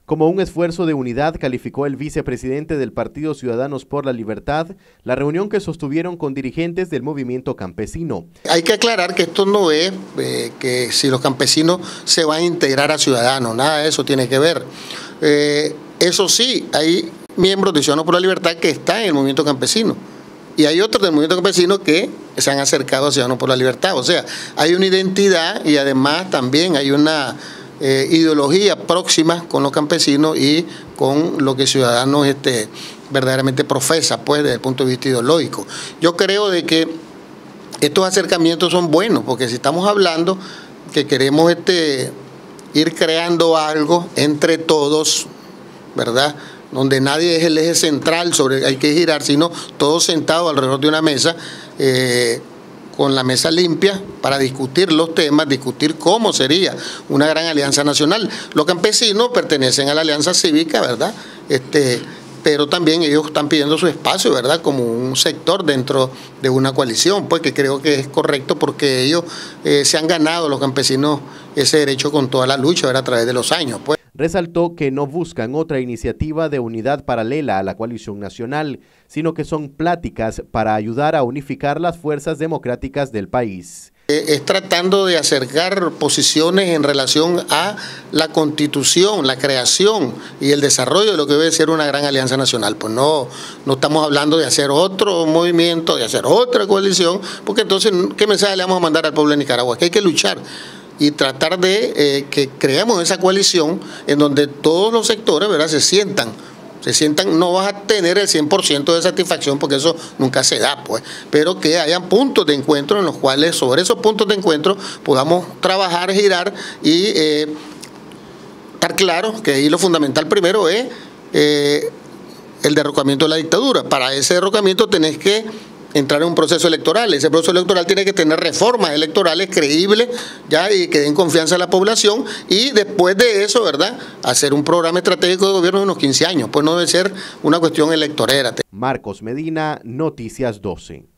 Como un esfuerzo de unidad, calificó el vicepresidente del Partido Ciudadanos por la Libertad la reunión que sostuvieron con dirigentes del movimiento campesino. Hay que aclarar que esto no es que si los campesinos se van a integrar a Ciudadanos, nada de eso tiene que ver. Eso sí, hay miembros de Ciudadanos por la Libertad que están en el movimiento campesino y hay otros del movimiento campesino que se han acercado a Ciudadanos por la Libertad. O sea, hay una identidad y además también hay una ideología próxima con los campesinos y con lo que Ciudadanos verdaderamente profesa, pues, desde el punto de vista ideológico. Yo creo de que estos acercamientos son buenos, porque si estamos hablando que queremos ir creando algo entre todos, ¿verdad?, donde nadie es el eje central sobre hay que girar, sino todos sentados alrededor de una mesa, con la mesa limpia para discutir los temas, discutir cómo sería una gran alianza nacional. Los campesinos pertenecen a la alianza cívica, ¿verdad?, pero también ellos están pidiendo su espacio, ¿verdad?, como un sector dentro de una coalición, pues que creo que es correcto porque ellos se han ganado, los campesinos, ese derecho con toda la lucha, ¿verdad?, a través de los años, pues. Resaltó que no buscan otra iniciativa de unidad paralela a la coalición nacional, sino que son pláticas para ayudar a unificar las fuerzas democráticas del país. Es tratando de acercar posiciones en relación a la constitución, la creación y el desarrollo de lo que debe ser una gran alianza nacional. Pues no estamos hablando de hacer otro movimiento, de hacer otra coalición, porque entonces, ¿qué mensaje le vamos a mandar al pueblo de Nicaragua? Que hay que luchar y tratar de que creemos esa coalición en donde todos los sectores, ¿verdad?, se sientan, no vas a tener el 100% de satisfacción porque eso nunca se da, pues, pero que hayan puntos de encuentro en los cuales sobre esos puntos de encuentro podamos trabajar, girar y estar claros que ahí lo fundamental primero es el derrocamiento de la dictadura. Para ese derrocamiento tenés que entrar en un proceso electoral. Ese proceso electoral tiene que tener reformas electorales creíbles, ya, y que den confianza a la población, y después de eso, ¿verdad?, hacer un programa estratégico de gobierno de unos 15 años, pues no debe ser una cuestión electorera. Marcos Medina, Noticias 12.